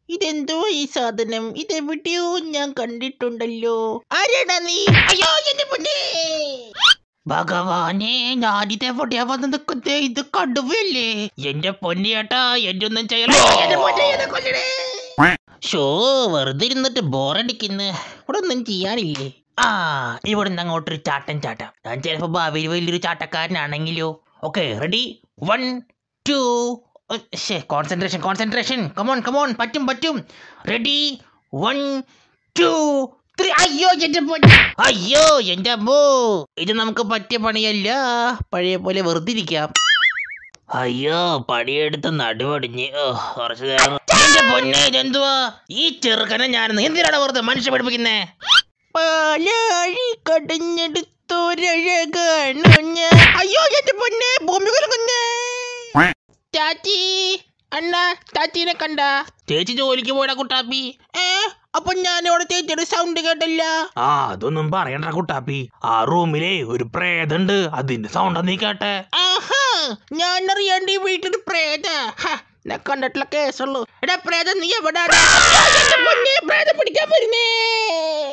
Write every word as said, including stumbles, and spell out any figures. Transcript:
ഇതെന്തോ ഈ സാധനം? ഇതെവിടെയോ ഞാൻ കണ്ടിട്ടുണ്ടല്ലോ. ആരാടാ നീ? അയ്യോ എന്റെ പൊന്നേ ഭഗവാനെ, ഞാനിതെവിടെയാ വന്ന് നിൽക്കുന്നേ? ഇത് കടുവല്ലേ? എന്റെ പൊന്നിയേട്ടാ, എന്റെ ഒന്നും ചെയ്യലേ. ഷോ വെറുതെ ഇരുന്നിട്ട് ബോറടിക്കുന്നു. ഇവിടെ ഒന്നും ചെയ്യാനില്ലേ? ആ ഇവിടുന്ന് അങ്ങോട്ടൊരു ചാട്ടൻ ചാട്ടം. ഞാൻ ചിലപ്പോ ഭാവിയിൽ വലിയൊരു ചാട്ടക്കാരനാണെങ്കിലോ. Okay, ready? One two concentration concentration come on come on, പറ്റും പറ്റും. റെഡി? One two three. അയ്യോ എന്റെ അയ്യോ എന്റെ അമ്മോ, ഇത് നമുക്ക് പറ്റിയ പണിയല്ല. പഴയ പോലെ വെറുതെ ഇരിക്കാം. അയ്യോ, പണിയെടുത്ത് നടുവടിഞ്ഞ് കുറച്ചു നേരം. എന്റെ പൊന്നെ, ഇതെന്തുവാ ഈ ചെറുക്കനെ? ഞാൻ എന്തിനാണ് വെറുതെ മനുഷ്യ പഠിപ്പിക്കുന്നേ? പാലാഴി കടഞ്ഞെടുത്തോരഴകാണ് ഞാൻ. അയ്യോ എന്റെ പൊന്നെ, ഭൂമി കുലുങ്ങുന്നേ. ചാച്ചി, അണ്ണ ചാച്ചീനെ കണ്ട? ചേച്ചി ജോലിക്ക് പോയടാ കുട്ടാപ്പി. ഏ അപ്പൊ ഞാനിവിടെ ചേച്ചിയുടെ സൗണ്ട് കേട്ടല്ല. ആ അതൊന്നും പറയണ്ട കുട്ടാപ്പി, ആ റൂമിലെ ഒരു പ്രേതണ്ട്, അതിന്റെ സൗണ്ട് നീ കേട്ടെ? ആഹാ, ഞാൻ അറിയാണ്ട് ഈ വീട്ടിൽ പ്രേത കണ്ടിട്ടുള്ള കേസുള്ളൂ. എടാ പ്രേതം, നീ എവിടാ? പ്രേതം പിടിക്കാൻ വരുന്നേ.